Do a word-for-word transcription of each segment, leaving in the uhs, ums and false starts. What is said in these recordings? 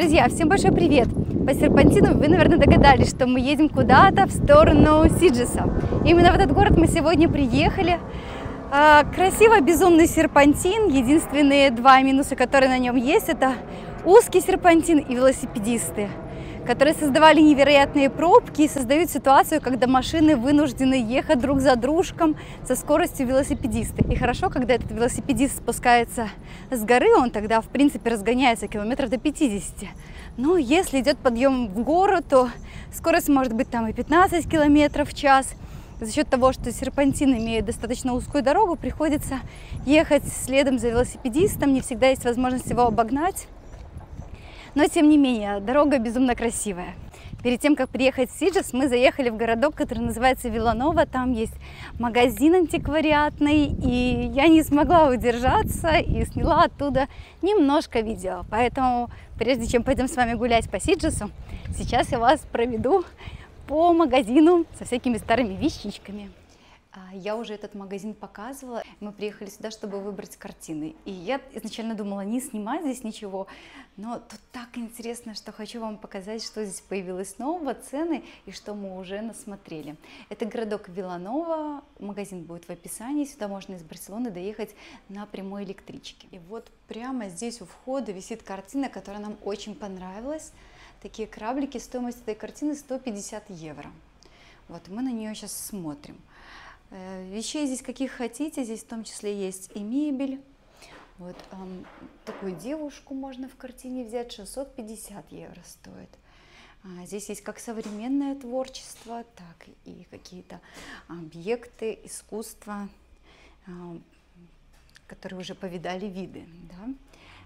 Друзья, всем большой привет! По серпантину вы, наверное, догадались, что мы едем куда-то в сторону Сиджеса. Именно в этот город мы сегодня приехали. Красиво, безумный серпантин. Единственные два минуса, которые на нем есть, это узкий серпантин и велосипедисты, которые создавали невероятные пробки и создают ситуацию, когда машины вынуждены ехать друг за дружком со скоростью велосипедиста. И хорошо, когда этот велосипедист спускается с горы, он тогда, в принципе, разгоняется километров до пятидесяти. Но если идет подъем в гору, то скорость может быть там и пятнадцать километров в час. За счет того, что серпантин имеет достаточно узкую дорогу, приходится ехать следом за велосипедистом, не всегда есть возможность его обогнать. Но, тем не менее, дорога безумно красивая. Перед тем, как приехать в Сиджес, мы заехали в городок, который называется Виланова. Там есть магазин антиквариатный, и я не смогла удержаться и сняла оттуда немножко видео. Поэтому, прежде чем пойдем с вами гулять по Сиджесу, сейчас я вас проведу по магазину со всякими старыми вещичками. Я уже этот магазин показывала. Мы приехали сюда, чтобы выбрать картины. И я изначально думала не снимать здесь ничего, но тут так интересно, что хочу вам показать, что здесь появилось нового, цены и что мы уже насмотрели. Это городок Виланова, магазин будет в описании. Сюда можно из Барселоны доехать на прямой электричке. И вот прямо здесь у входа висит картина, которая нам очень понравилась. Такие кораблики, стоимость этой картины сто пятьдесят евро. Вот мы на нее сейчас смотрим. Вещей здесь каких хотите, здесь в том числе есть и мебель. Вот эм, такую девушку можно в картине взять, шестьсот пятьдесят евро стоит. А здесь есть как современное творчество, так и какие-то объекты искусства, э, которые уже повидали виды. Да?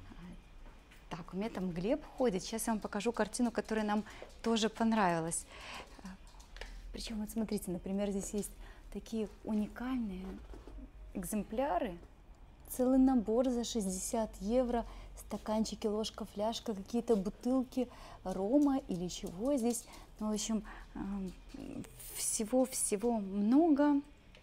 Так, у меня там Глеб ходит. Сейчас я вам покажу картину, которая нам тоже понравилась. Причем, вот смотрите, например, здесь есть такие уникальные экземпляры. Целый набор за шестьдесят евро. Стаканчики, ложка, фляжка, какие-то бутылки рома или чего здесь. Ну, в общем, всего-всего много.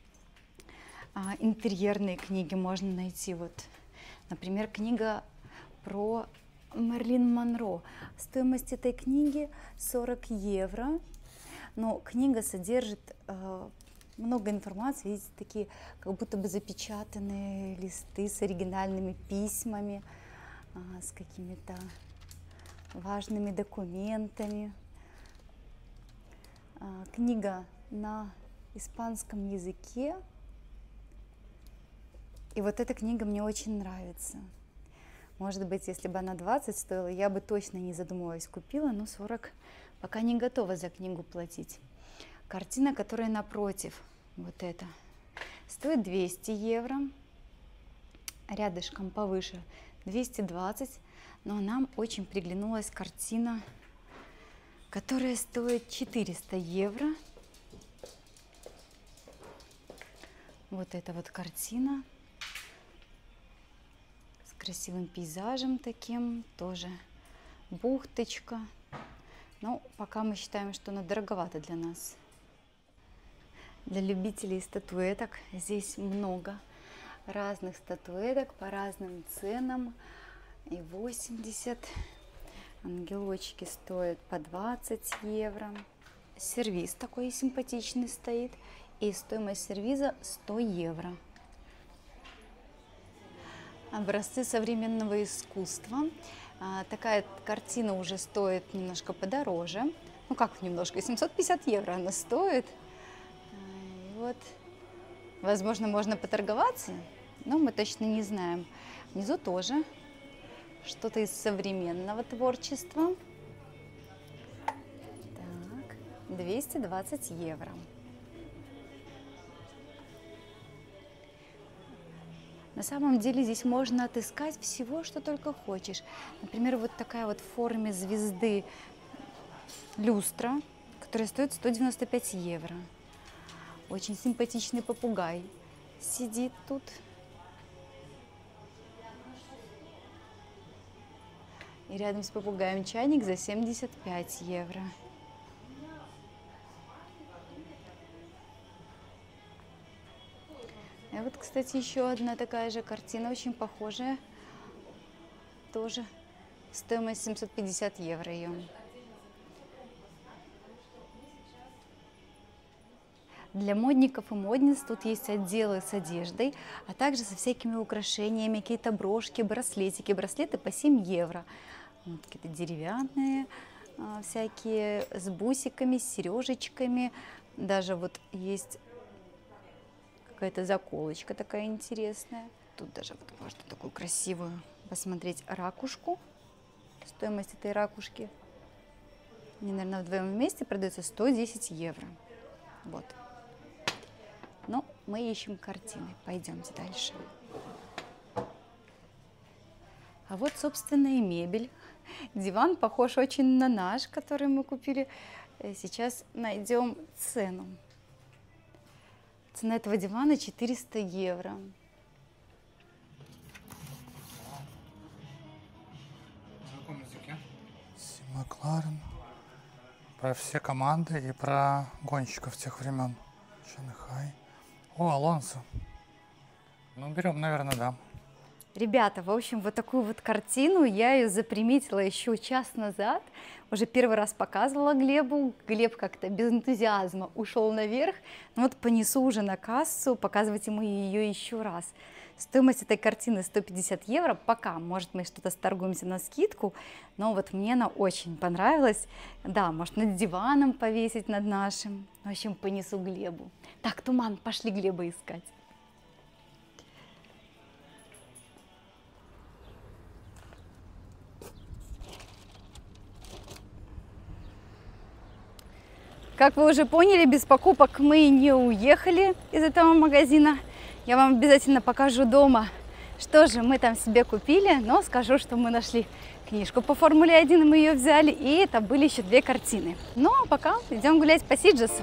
Интерьерные книги можно найти. Вот, например, книга про Мерлин Монро. Стоимость этой книги сорок евро. Но книга содержит э, много информации. Видите, такие как будто бы запечатанные листы с оригинальными письмами, э, с какими-то важными документами. Э, книга на испанском языке. И вот эта книга мне очень нравится. Может быть, если бы она двадцать стоила, я бы точно не задумываясь купила, но сорок пока не готова за книгу платить. Картина, которая напротив, вот эта, стоит двести евро. Рядышком повыше двести двадцать. Но нам очень приглянулась картина, которая стоит четыреста евро. Вот эта вот картина. Красивым пейзажем таким, тоже бухточка. Но пока мы считаем, что она дороговата для нас. Для любителей статуэток здесь много разных статуэток по разным ценам. И восемьдесят. Ангелочки стоят по двадцать евро. Сервиз такой симпатичный стоит. И стоимость сервиза сто евро. Образцы современного искусства. А, такая картина уже стоит немножко подороже. Ну как немножко, семьсот пятьдесят евро она стоит. А, и вот, возможно, можно поторговаться, но мы точно не знаем. Внизу тоже что-то из современного творчества. Так, двести двадцать евро. На самом деле здесь можно отыскать всего, что только хочешь. Например, вот такая вот в форме звезды люстра, которая стоит сто девяносто пять евро. Очень симпатичный попугай сидит тут. И рядом с попугаем чайник за семьдесят пять евро. И вот, кстати, еще одна такая же картина, очень похожая, тоже Стоимость семьсот пятьдесят евро ее. Для модников и модниц тут есть отделы с одеждой, а также со всякими украшениями, какие-то брошки, браслетики. Браслеты по семь евро. Вот какие-то деревянные, а, всякие с бусиками, с сережечками. Даже вот есть какая-то заколочка такая интересная. Тут даже вот можно такую красивую посмотреть ракушку. Стоимость этой ракушки, они, наверное, вдвоем вместе продается сто десять евро. Вот. Но мы ищем картины. Пойдемте дальше. А вот, собственно, и мебель. Диван похож очень на наш, который мы купили. Сейчас найдем цену. Цена этого дивана четыреста евро. На каком языке? Макларен. Про все команды и про гонщиков тех времен. Шанхай. О, Алонсо. Ну, берем, наверное, да. Ребята, в общем, вот такую вот картину я ее заприметила еще час назад. Уже первый раз показывала Глебу. Глеб как-то без энтузиазма ушел наверх. Ну вот понесу уже на кассу, показывать ему ее еще раз. Стоимость этой картины сто пятьдесят евро. Пока, может, мы что-то сторгуемся на скидку, но вот мне она очень понравилась. Да, может, над диваном повесить, над нашим. В общем, понесу Глебу. Так, туман, пошли Глеба искать. Как вы уже поняли, без покупок мы не уехали из этого магазина. Я вам обязательно покажу дома, что же мы там себе купили, но скажу, что мы нашли книжку по Формуле один, мы ее взяли, и это были еще две картины. Ну, а пока идем гулять по Сиджесу.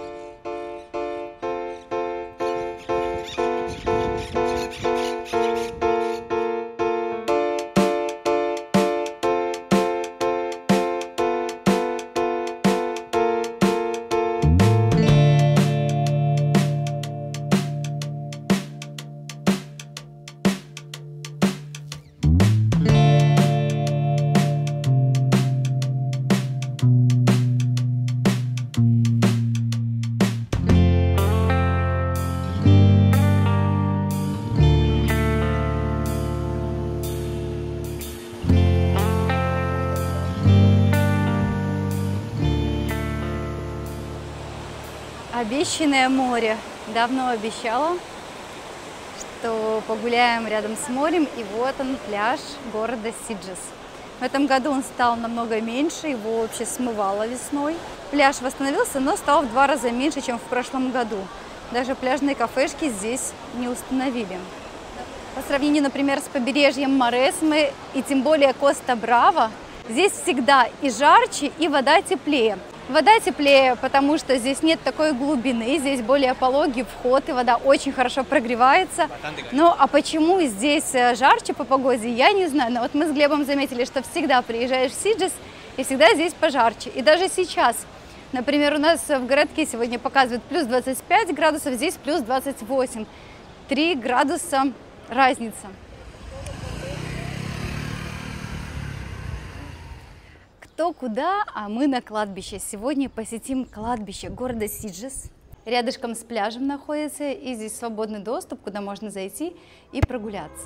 Обещанное море. Давно обещала, что погуляем рядом с морем, и вот он, пляж города Сиджес. В этом году он стал намного меньше, его вообще смывало весной. Пляж восстановился, но стал в два раза меньше, чем в прошлом году. Даже пляжные кафешки здесь не установили. По сравнению, например, с побережьем Маресмы и тем более Коста-Браво, здесь всегда и жарче, и вода теплее. Вода теплее, потому что здесь нет такой глубины, здесь более пологий вход, и вода очень хорошо прогревается. Ну, а почему здесь жарче по погоде, я не знаю. Но вот мы с Глебом заметили, что всегда приезжаешь в Сиджес, и всегда здесь пожарче. И даже сейчас, например, у нас в городке сегодня показывают плюс двадцать пять градусов, здесь плюс двадцать восемь. три градуса разница. Кто куда, а мы на кладбище. Сегодня посетим кладбище города Сиджес. Рядышком с пляжем находится, и здесь свободный доступ, куда можно зайти и прогуляться.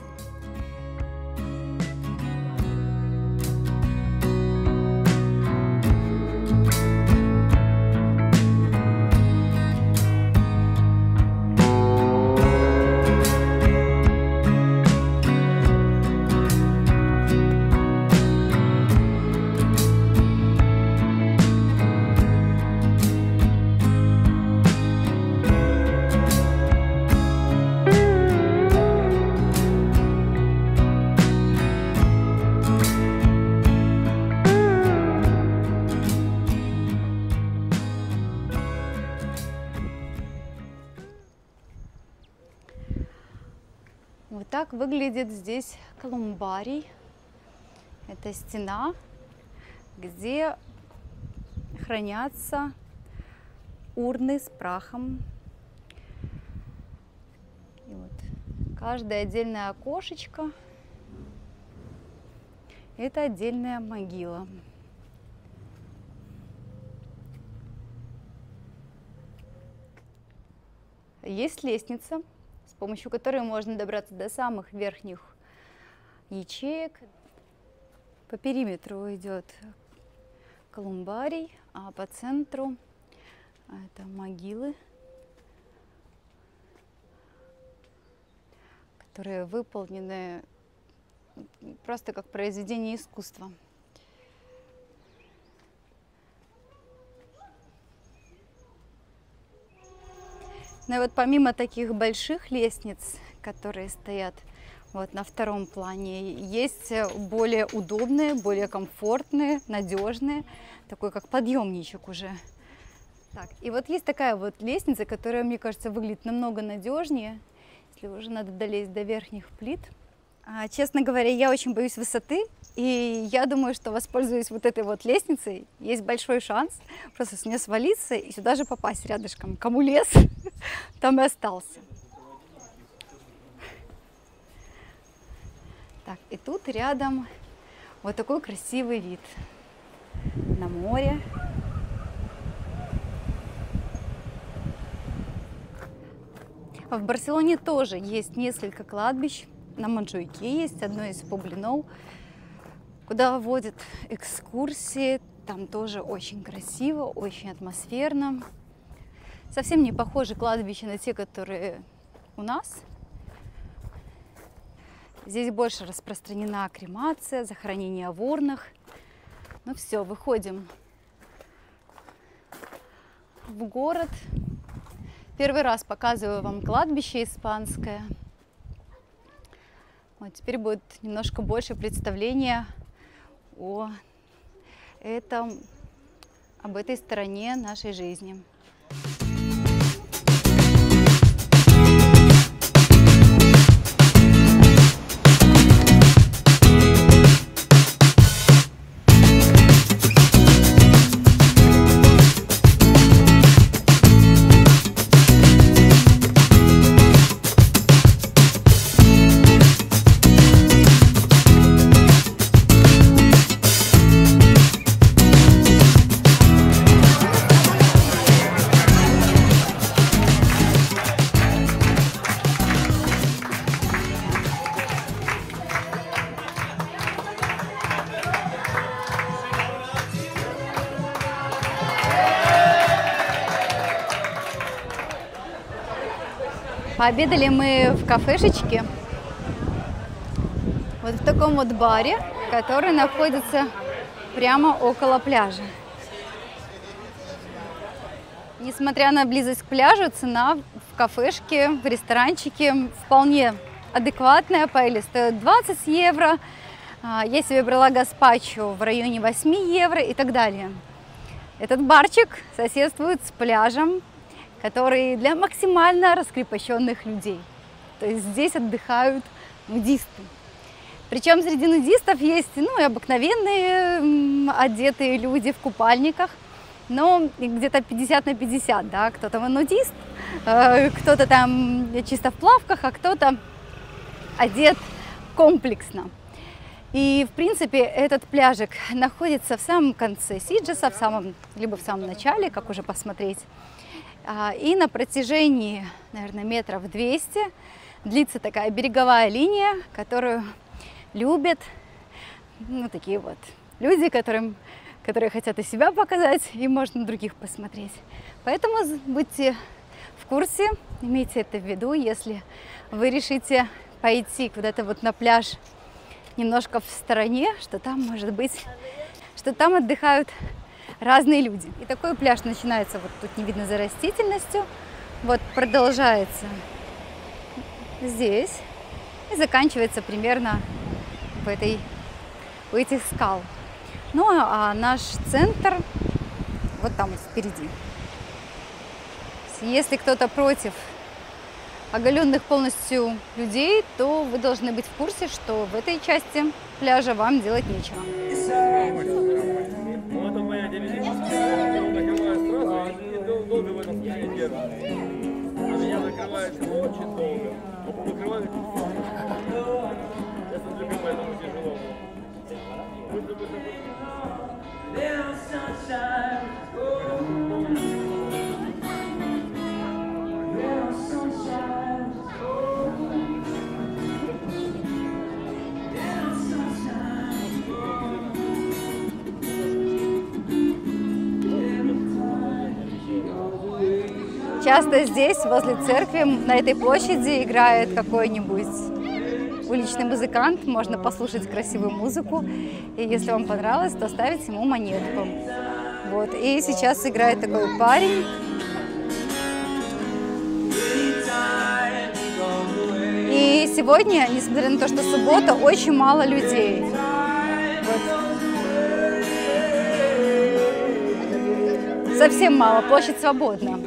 Вот так выглядит здесь колумбарий. Это стена, где хранятся урны с прахом. И вот каждое отдельное окошечко Это отдельная могила. Есть лестница, с помощью которой можно добраться до самых верхних ячеек. По периметру идет колумбарий, а по центру это могилы, которые выполнены просто как произведение искусства. Ну и вот помимо таких больших лестниц, которые стоят вот на втором плане, есть более удобные, более комфортные, надежные, такой как подъемничек уже. Так, и вот есть такая вот лестница, которая, мне кажется, выглядит намного надежнее, если уже надо долезть до верхних плит. А, честно говоря, я очень боюсь высоты, и я думаю, что, воспользуясь вот этой вот лестницей, есть большой шанс просто с нее свалиться и сюда же попасть рядышком. Кому лез, там и остался. Так, и тут рядом вот такой красивый вид на море. В Барселоне тоже есть несколько кладбищ. На Монжуйке есть одно из Поблинов, куда водят экскурсии. Там тоже очень красиво, очень атмосферно. Совсем не похожи кладбища на те, которые у нас. Здесь больше распространена кремация, захоронение в урнах. Ну все, выходим в город. Первый раз показываю вам кладбище испанское. Вот теперь будет немножко больше представления о этом, об этой стороне нашей жизни. Пообедали мы в кафешечке, вот в таком вот баре, который находится прямо около пляжа. Несмотря на близость к пляжу, цена в кафешке, в ресторанчике вполне адекватная. Паэлья стоит двадцать евро, я себе брала гаспачо в районе восьми евро и так далее. Этот барчик соседствует с пляжем, который для максимально раскрепощенных людей. То есть здесь отдыхают нудисты. Причем среди нудистов есть, ну, и обыкновенные одетые люди в купальниках, но где-то пятьдесят на пятьдесят, да, кто-то нудист, кто-то там чисто в плавках, а кто-то одет комплексно. И, в принципе, этот пляжик находится в самом конце Сиджеса, в самом, либо в самом начале, как уже посмотреть. И на протяжении, наверное, метров двести длится такая береговая линия, которую любят, ну, такие вот люди, которым, которые хотят и себя показать, и можно других посмотреть. Поэтому будьте в курсе, имейте это в виду, если вы решите пойти куда-то вот на пляж немножко в стороне, что там может быть, что там отдыхают разные люди. И такой пляж начинается, вот тут не видно за растительностью, вот продолжается здесь и заканчивается примерно в этой, у этих скал. Ну а наш центр вот там вот впереди. Если кто-то против оголенных полностью людей, то вы должны быть в курсе, что в этой части пляжа вам делать нечего. Долго в этом смысле держит. А меня закрывает очень долго. Покрывает. Я смотрю, поэтому тяжело. Часто здесь, возле церкви, на этой площади играет какой-нибудь уличный музыкант. Можно послушать красивую музыку. И если вам понравилось, то ставить ему монетку. Вот. И сейчас играет такой парень. И сегодня, несмотря на то, что суббота, очень мало людей. Вот. Совсем мало, площадь свободна.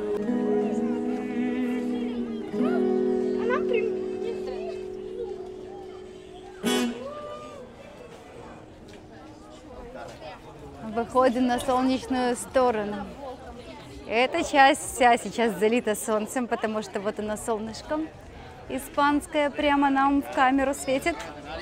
Выходим на солнечную сторону. Эта часть вся сейчас залита солнцем, потому что вот оно солнышко испанское прямо нам в камеру светит.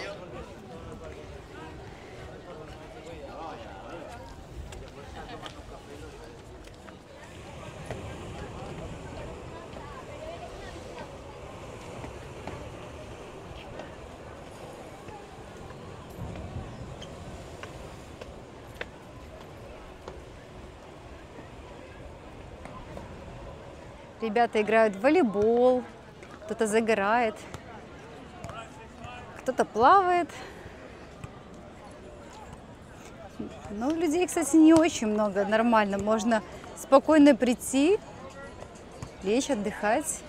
Ребята играют в волейбол, кто-то загорает, кто-то плавает. Ну, людей, кстати, не очень много, нормально. Можно спокойно прийти, лечь, отдыхать.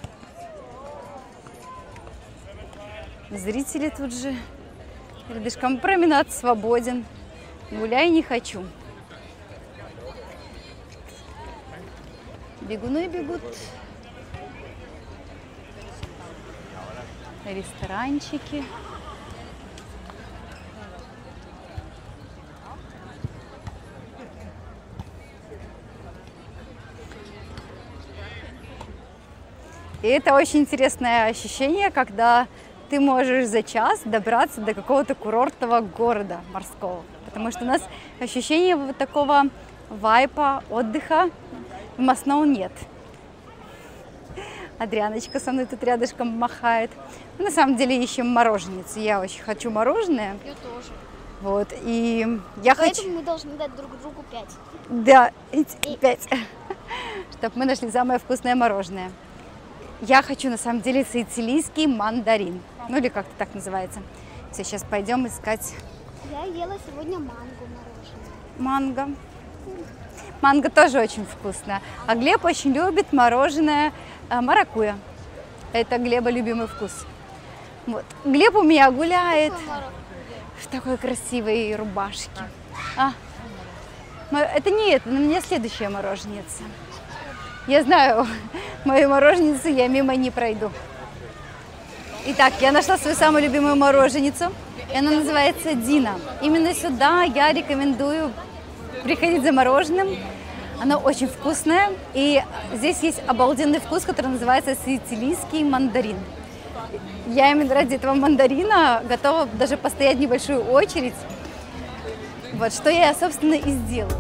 Зрители тут же рядышком. Променад свободен. Гуляй не хочу. Бегуны бегут. Ресторанчики. И это очень интересное ощущение, когда ты можешь за час добраться до какого-то курортного города морского. Потому что у нас ощущение вот такого вайпа, отдыха в Масноу нет. Адрианочка со мной тут рядышком махает. Мы на самом деле ищем мороженицу. Я очень хочу мороженое. Я тоже. Вот, и я Поэтому хочу... мы должны дать друг другу пять. Да, пять. Чтобы мы нашли самое вкусное мороженое. Я хочу на самом деле сицилийский мандарин. Ну или как-то так называется. Все, сейчас пойдем искать Я ела сегодня мангу мороженое. манго. Манго тоже очень вкусно. А Глеб очень любит мороженое э, маракуйя. Это Глеба любимый вкус. Вот. Глеб у меня гуляет в такой красивой рубашке. А, это не это, на меня следующая мороженица. Я знаю, мою мороженицу я мимо не пройду. Итак, я нашла свою самую любимую мороженицу. И она называется Дина. Именно сюда я рекомендую приходить за мороженым. Оно очень вкусное. И здесь есть обалденный вкус, который называется сицилийский мандарин. Я именно ради этого мандарина готова даже постоять небольшую очередь. Вот что я, собственно, и сделала.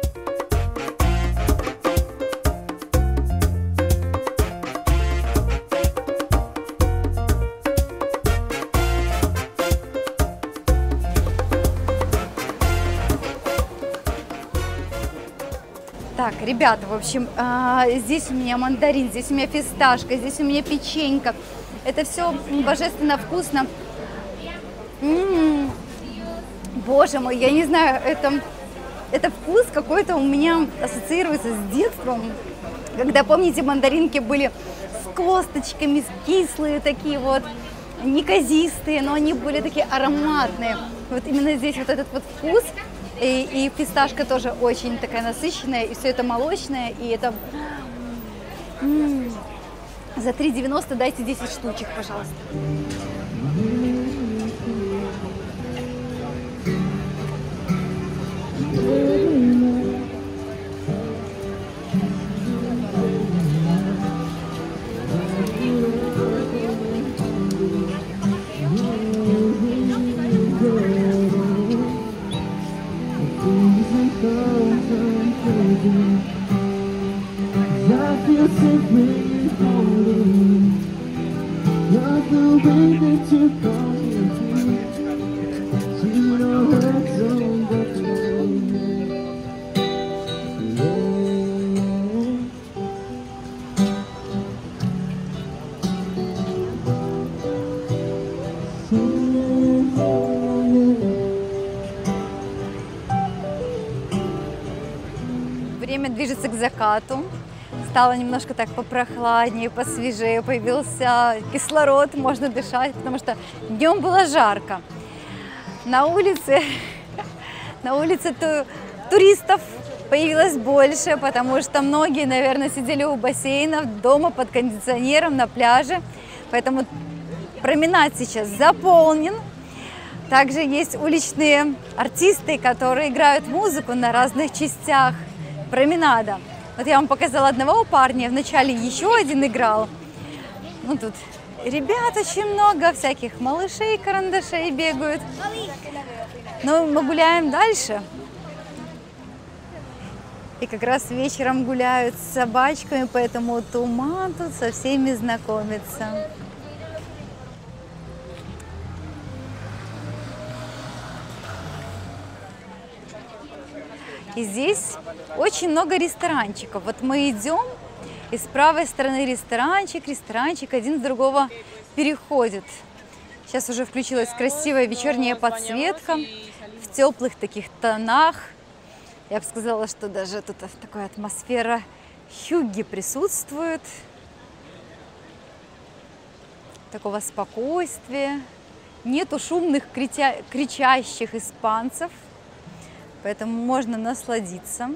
Так, ребята, в общем, здесь у меня мандарин, здесь у меня фисташка, здесь у меня печенька. Это все божественно вкусно. М-м-м. Боже мой, я не знаю, это, это вкус какой-то у меня ассоциируется с детством. Когда, помните, мандаринки были с косточками, кислые такие вот, неказистые, но они были такие ароматные. Вот именно здесь вот этот вот вкус. И, и фисташка тоже очень такая насыщенная, и все это молочное, и это... М-м-м. За три девяносто дайте десять штучек, пожалуйста. Время движется к закату. Стало немножко так попрохладнее, посвежее, появился кислород, можно дышать, потому что днем было жарко. На улице, на улице ту, туристов появилось больше, потому что многие, наверное, сидели у бассейнов, дома под кондиционером, на пляже. Поэтому променад сейчас заполнен. Также есть уличные артисты, которые играют музыку на разных частях променада. Вот я вам показала одного парня, вначале еще один играл. Ну тут ребят очень много, всяких малышей, карандашей бегают. Но мы гуляем дальше. И как раз вечером гуляют с собачками, поэтому Туман тут со всеми знакомится. И здесь очень много ресторанчиков. Вот мы идем, и с правой стороны ресторанчик, ресторанчик один с другого переходит. Сейчас уже включилась красивая вечерняя подсветка в теплых таких тонах. Я бы сказала, что даже тут такая атмосфера хюгге присутствует. Такого спокойствия. Нету шумных, крича... кричащих испанцев. Поэтому можно насладиться.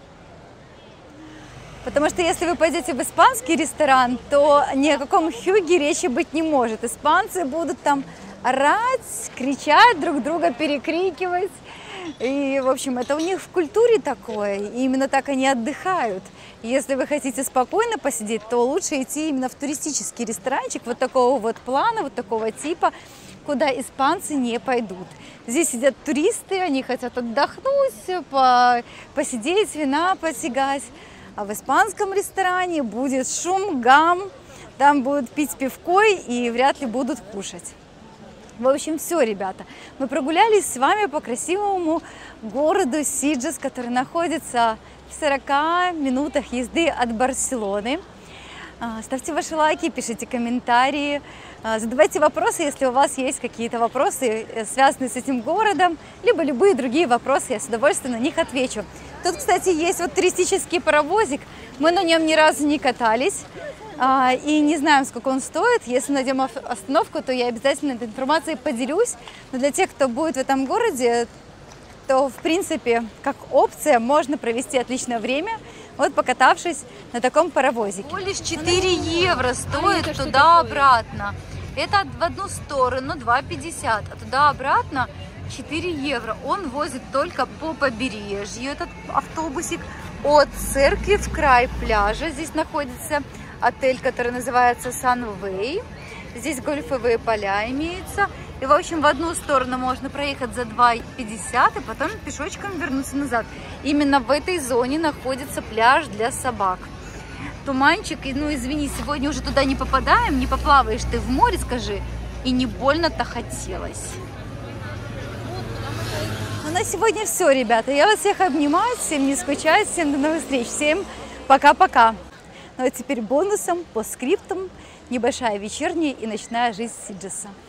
Потому что если вы пойдете в испанский ресторан, то ни о каком хюгге речи быть не может. Испанцы будут там орать, кричать, друг друга перекрикивать. И, в общем, это у них в культуре такое. И именно так они отдыхают. Если вы хотите спокойно посидеть, то лучше идти именно в туристический ресторанчик вот такого вот плана, вот такого типа, куда испанцы не пойдут. Здесь сидят туристы, они хотят отдохнуть, по, посидеть, вина потягать. А в испанском ресторане будет шум, гам, там будут пить пивко и вряд ли будут кушать. В общем, все, ребята. Мы прогулялись с вами по красивому городу Сиджес, который находится в сорока минутах езды от Барселоны. Ставьте ваши лайки, пишите комментарии, задавайте вопросы, если у вас есть какие-то вопросы, связанные с этим городом, либо любые другие вопросы, я с удовольствием на них отвечу. Тут, кстати, есть вот туристический паровозик, мы на нем ни разу не катались и не знаем, сколько он стоит. Если найдем остановку, то я обязательно этой информацией поделюсь. Но для тех, кто будет в этом городе, то, в принципе, как опция, можно провести отличное время, вот покатавшись на таком паровозике. Всего лишь четыре евро стоит туда-обратно. Это в одну сторону два пятьдесят, а туда-обратно четыре евро. Он возит только по побережью, этот автобусик, от церкви в край пляжа. Здесь находится отель, который называется Sunway. Здесь гольфовые поля имеются. И, в общем, в одну сторону можно проехать за два пятьдесят и потом пешочком вернуться назад. Именно в этой зоне находится пляж для собак. Туманчик, ну извини, сегодня уже туда не попадаем, не поплаваешь ты в море, скажи. И не больно-то хотелось. Ну, на сегодня все, ребята. Я вас всех обнимаю, всем не скучать, всем до новых встреч, всем пока-пока. Ну а теперь бонусом, по скриптам, небольшая вечерняя и ночная жизнь Сиджеса.